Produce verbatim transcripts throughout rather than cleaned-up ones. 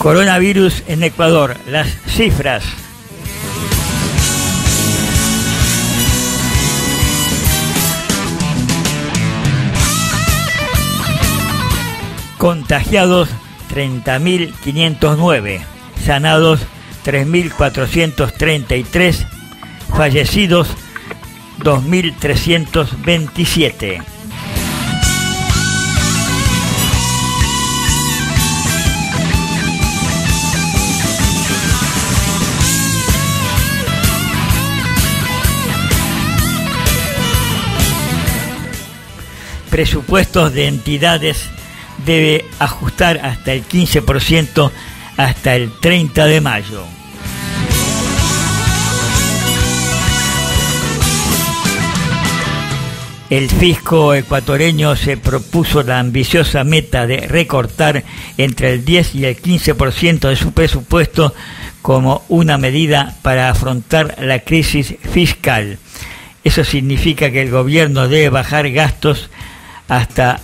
Coronavirus en Ecuador, las cifras. Contagiados treinta mil quinientos nueve, sanados tres mil cuatrocientos treinta y tres, fallecidos dos mil trescientos veintisiete. Presupuestos de entidades debe ajustar hasta el quince por ciento hasta el treinta de mayo. El fisco ecuatoriano se propuso la ambiciosa meta de recortar entre el diez y el quince por ciento de su presupuesto como una medida para afrontar la crisis fiscal. Eso significa que el gobierno debe bajar gastos hasta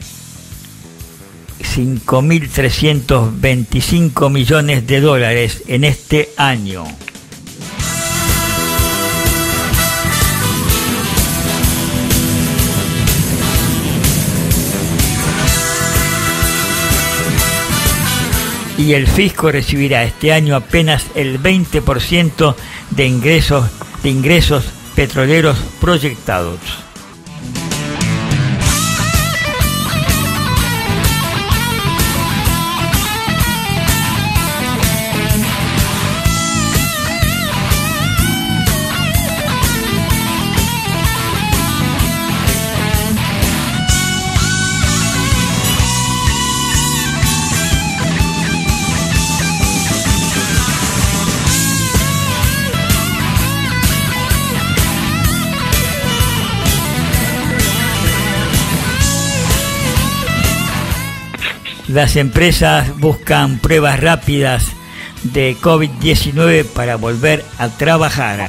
cinco mil trescientos veinticinco millones de dólares en este año. Y el fisco recibirá este año apenas el veinte por ciento de ingresos, de ingresos petroleros proyectados. Las empresas buscan pruebas rápidas de COVID diecinueve para volver a trabajar.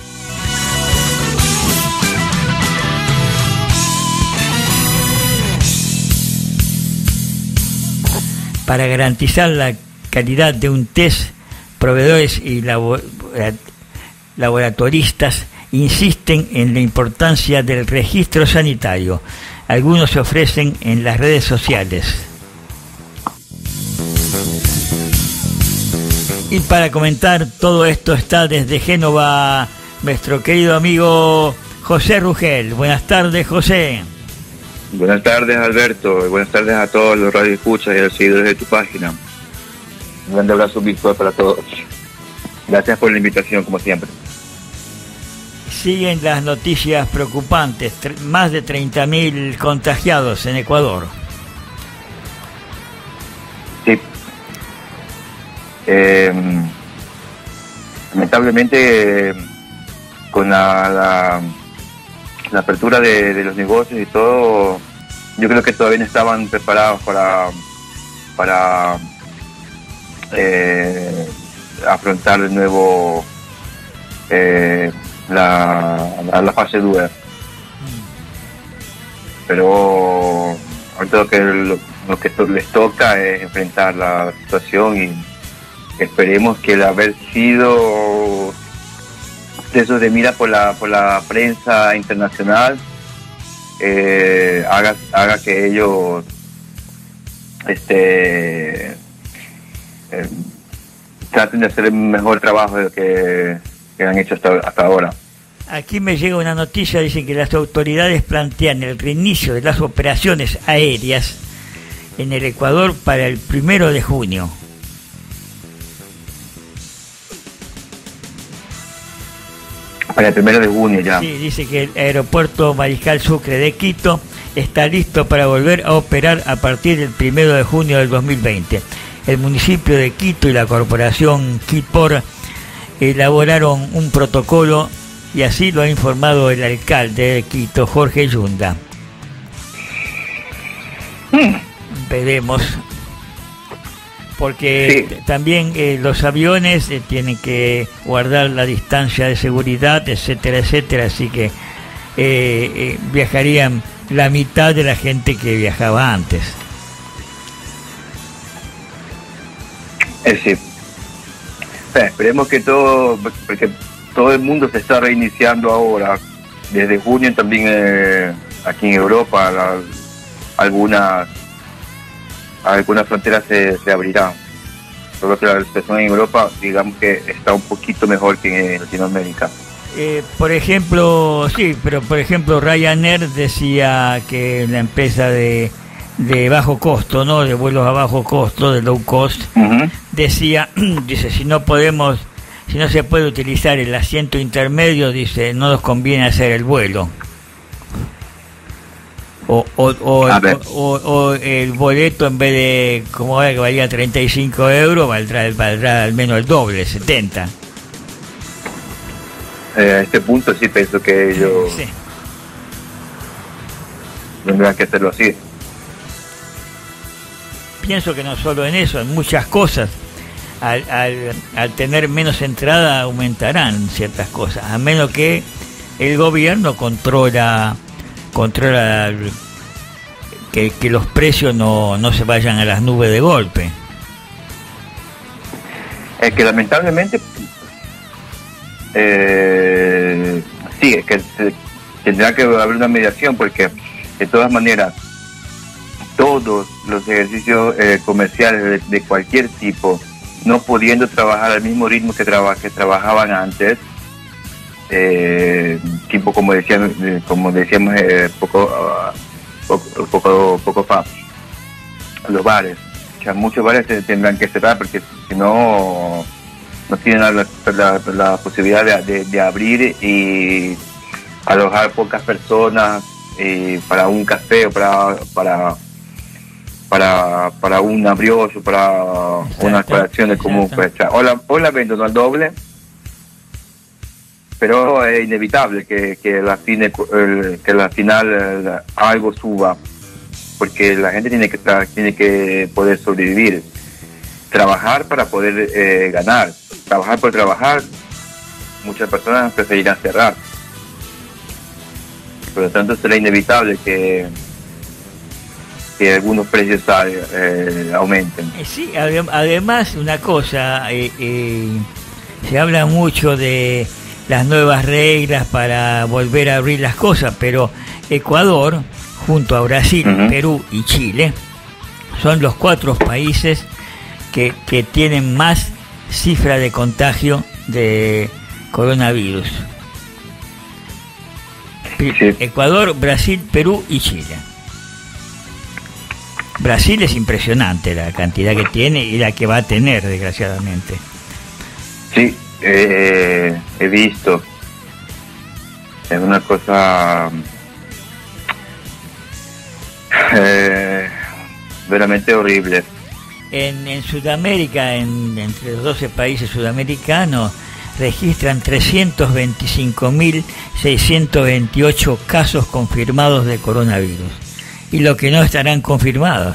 Para garantizar la calidad de un test, proveedores y laboratoristas insisten en la importancia del registro sanitario. Algunos se ofrecen en las redes sociales. Y para comentar todo esto está desde Génova nuestro querido amigo José Rugel. Buenas tardes, José. Buenas tardes, Alberto. Y buenas tardes a todos los radioescuchas y a los seguidores de tu página. Un grande abrazo virtual para todos. Gracias por la invitación, como siempre. Siguen las noticias preocupantes. Más de treinta mil contagiados en Ecuador. Sí. Eh, lamentablemente eh, con la, la, la apertura de, de los negocios y todo, yo creo que todavía no estaban preparados para para eh, afrontar de nuevo eh, la, la, la fase dura, pero ahorita lo que, lo, lo que les toca es enfrentar la situación y esperemos que el haber sido de esos de mira por la por la prensa internacional eh, haga haga que ellos este eh, traten de hacer el mejor trabajo de lo que, que han hecho hasta, hasta ahora. Aquí me llega una noticia, dicen que las autoridades plantean el reinicio de las operaciones aéreas en el Ecuador para el primero de junio. Para el primero de junio ya. Sí, dice que el aeropuerto Mariscal Sucre de Quito está listo para volver a operar a partir del primero de junio del dos mil veinte. El municipio de Quito y la corporación Quipor elaboraron un protocolo y así lo ha informado el alcalde de Quito, Jorge Yunda. Mm. Veremos. Porque sí. También eh, los aviones eh, tienen que guardar la distancia de seguridad, etcétera, etcétera, así que eh, eh, viajarían la mitad de la gente que viajaba antes. Es decir, esperemos que todo, porque todo el mundo se está reiniciando ahora. Desde junio también eh, aquí en Europa la, algunas algunas fronteras se, se abrirán. Solo que la situación en Europa, digamos que está un poquito mejor que en Latinoamérica. Eh, por ejemplo, sí, pero por ejemplo Ryanair decía que la empresa de, de bajo costo, ¿no? De vuelos a bajo costo, de low cost, uh-huh. decía, dice, si no podemos, si no se puede utilizar el asiento intermedio, dice, no nos conviene hacer el vuelo. O, o, o, o, o, o el boleto, en vez de, como ahora que valía treinta y cinco euros, valdrá, valdrá al menos el doble, setenta. Eh, a este punto sí pienso que ellos sí. tendrán que hacerlo así. Pienso que no solo en eso, en muchas cosas. Al, al, al tener menos entrada aumentarán ciertas cosas, a menos que el gobierno controla controla que, que los precios no, no se vayan a las nubes de golpe. Es que lamentablemente Eh, sí, es que se, tendrá que haber una mediación, porque de todas maneras todos los ejercicios eh, comerciales de, de cualquier tipo, no pudiendo trabajar al mismo ritmo que, traba, que trabajaban antes, eh, tipo como decíamos, como decíamos eh, poco, uh, poco, poco, poco fa, los bares, o sea, muchos bares se tendrán que cerrar porque si no no tienen la, la, la posibilidad de, de, de abrir y alojar pocas personas eh, para un café o para para para para un brioche, para exacto, una colación de común. Pues, o, la, o la vendo no al doble, pero es inevitable que, que, la, fine, el, que la final el, algo suba, porque la gente tiene que tiene que poder sobrevivir, trabajar para poder eh, ganar. Trabajar por trabajar, muchas personas preferirán cerrar. Por lo tanto, será inevitable que, que algunos precios eh, aumenten. Sí, además, una cosa, eh, eh, se habla mucho de las nuevas reglas para volver a abrir las cosas, pero Ecuador, junto a Brasil, uh-huh. Perú y Chile, son los cuatro países que, que tienen más cifra de contagio de coronavirus. Sí. Ecuador, Brasil, Perú y Chile. Brasil es impresionante la cantidad que tiene y la que va a tener, desgraciadamente. Sí, eh, he visto. Es una cosa eh, veramente horrible. En, en Sudamérica, en, entre los doce países sudamericanos, registran trescientos veinticinco mil seiscientos veintiocho casos confirmados de coronavirus. Y lo que no estarán confirmados.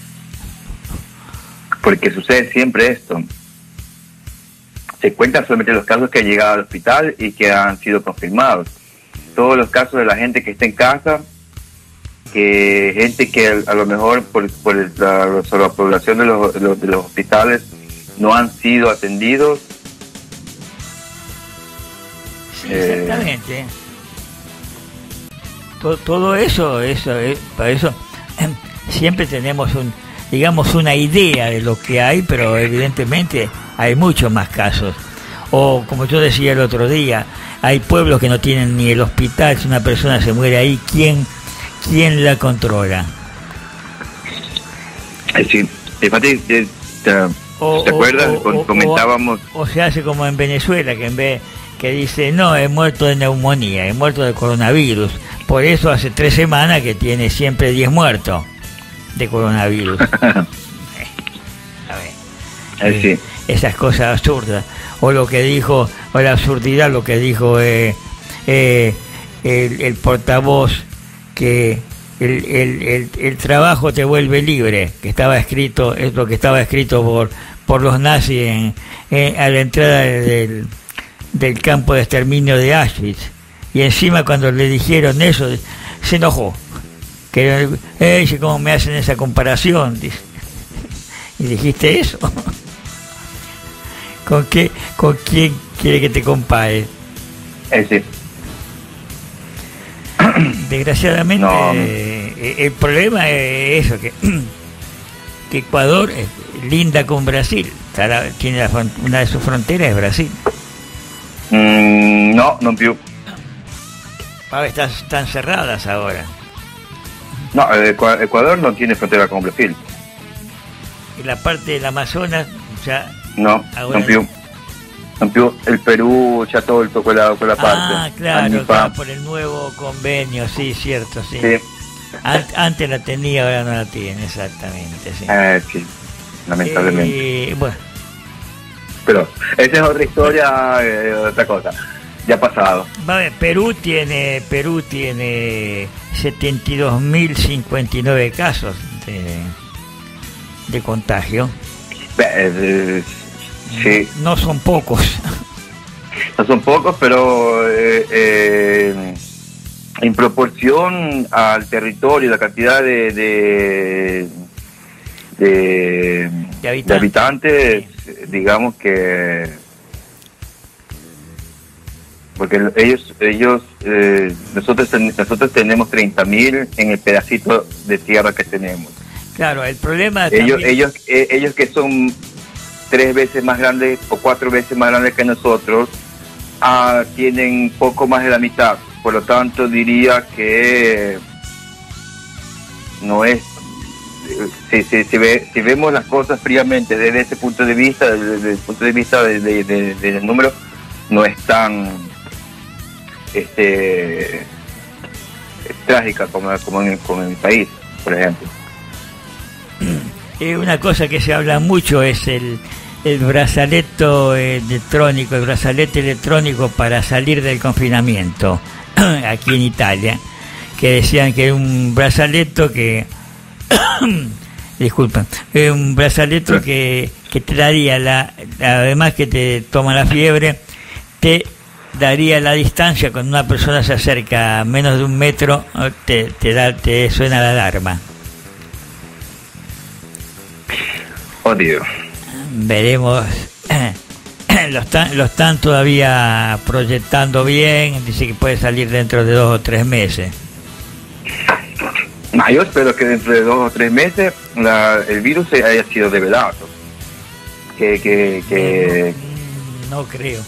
Porque sucede siempre esto. Se cuentan solamente los casos que han llegado al hospital y que han sido confirmados. Todos los casos de la gente que está en casa, que gente que a lo mejor por, por la sobrepoblación de los, de, los, de los hospitales no han sido atendidos. Sí, exactamente. Eh, todo, todo eso, eso, eh, para eso eh, siempre tenemos un, digamos, una idea de lo que hay, pero evidentemente hay muchos más casos. O como yo decía el otro día, hay pueblos que no tienen ni el hospital. Si una persona se muere ahí, ¿quién ¿Quién la controla? Sí, fíjate, ¿te, te, o, ¿te acuerdas? O, o, comentábamos. O, o se hace como en Venezuela, que en vez que dice, no, he muerto de neumonía, he muerto de coronavirus. Por eso hace tres semanas que tiene siempre diez muertos de coronavirus. A ver, eh, sí. Esas cosas absurdas. O lo que dijo, o la absurdidad, lo que dijo eh, eh, el, el portavoz, que el, el, el, el trabajo te vuelve libre, que estaba escrito, es lo que estaba escrito por por los nazis en, en, a la entrada del, del campo de exterminio de Auschwitz. Y encima cuando le dijeron eso, se enojó. Que, eh, ¿cómo me hacen esa comparación? Dice. ¿Y dijiste eso? ¿Con qué, con quién quiere que te compare? Eh, sí. Desgraciadamente, no. eh, el problema es eso, que, que Ecuador eh, linda con Brasil, la, tiene la, una de sus fronteras es Brasil. Mm, no, no più. Ah, están, están cerradas ahora. No, Ecuador no tiene frontera con Brasil. Y la parte del Amazonas ya... No, non più. Non più. El Perú ya tolto quella, quella parte. Ah, claro, claro, por el nuevo convenio, sí, cierto, sí. sí. An antes la tenía, ahora no la tiene, exactamente, sí. Eh, sí, lamentablemente. Eh, bueno. Pero esa es otra historia, eh, otra cosa. Ya ha pasado. Vale, Perú tiene Perú tiene setenta y dos mil cincuenta y nueve casos de, de contagio. Eh, sí. No, no son pocos. No son pocos, pero eh, eh, en proporción al territorio, la cantidad de de, de, de habitantes, de habitantes sí. Digamos que porque ellos ellos eh, nosotros nosotros tenemos treinta mil en el pedacito de tierra que tenemos. Claro, el problema ellos también... ellos eh, ellos que son tres veces más grandes o cuatro veces más grandes que nosotros, ah, tienen poco más de la mitad. Por lo tanto, diría que no es... Si, si, si, ve, si vemos las cosas fríamente desde ese punto de vista, desde el punto de vista del de, de, de, de número, no es tan este, trágica como, como, en, como en mi país, por ejemplo. Eh, una cosa que se habla mucho es el, el brazaleto electrónico, el brazalete electrónico para salir del confinamiento aquí en Italia, que decían que un brazaleto que disculpen, un brazaleto que, que te daría la, además que te toma la fiebre, te daría la distancia cuando una persona se acerca a menos de un metro, te, te da, te suena la alarma. Odio. Veremos. Lo están, lo están todavía proyectando bien. Dice que puede salir dentro de dos o tres meses. No, yo espero que dentro de dos o tres meses la, el virus haya sido develado. Que, que, que... No, no creo.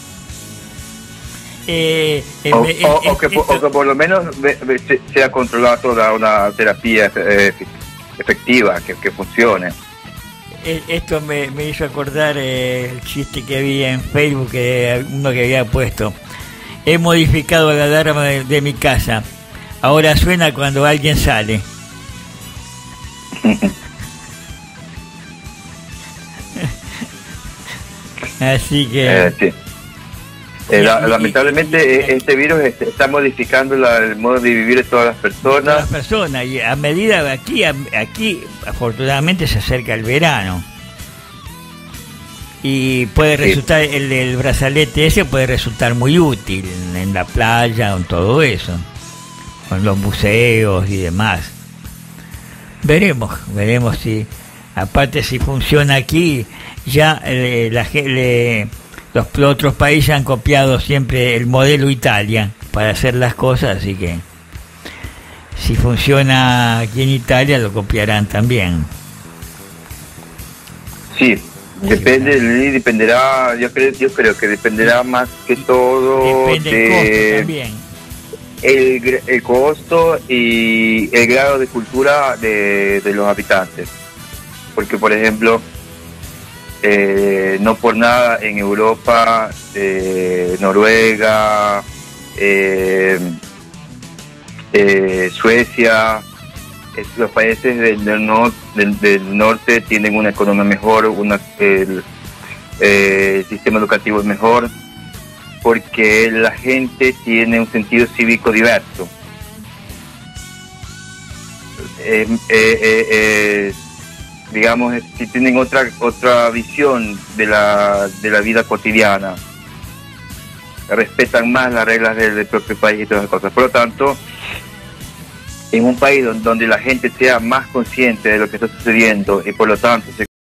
Eh, eh, o, eh, o, eh, o, que, esto... o que por lo menos sea controlada toda una terapia eh, efectiva, que, que funcione. Esto me, me hizo acordar eh, el chiste que había en Facebook, que uno que había puesto: he modificado la alarma de, de mi casa, ahora suena cuando alguien sale. Así que eh, sí. eh, la, lamentablemente este virus está modificando la, el modo de vivir de todas las personas. Todas las personas, y a medida de aquí, a, aquí afortunadamente se acerca el verano. Y puede resultar, sí. el, el brazalete ese puede resultar muy útil en, en la playa, en todo eso, con los museos y demás. Veremos, veremos si, aparte si funciona aquí, ya eh, la, le, los, los otros países han copiado siempre el modelo Italia para hacer las cosas, así que si funciona aquí en Italia lo copiarán también. Sí. Depende, dependerá, yo creo, yo creo que dependerá más que todo Depende de el costo también. El, el costo y el grado de cultura de, de los habitantes. Porque, por ejemplo, eh, no por nada en Europa, eh, Noruega, eh, eh, Suecia, los países del, del, nor, del, del norte tienen una economía mejor, una, el, eh, el sistema educativo es mejor, porque la gente tiene un sentido cívico diverso. Eh, eh, eh, eh, digamos, si tienen otra otra visión de la, de la vida cotidiana, respetan más las reglas del, del propio país y todas esas cosas. Por lo tanto, en un país donde la gente sea más consciente de lo que está sucediendo y por lo tanto se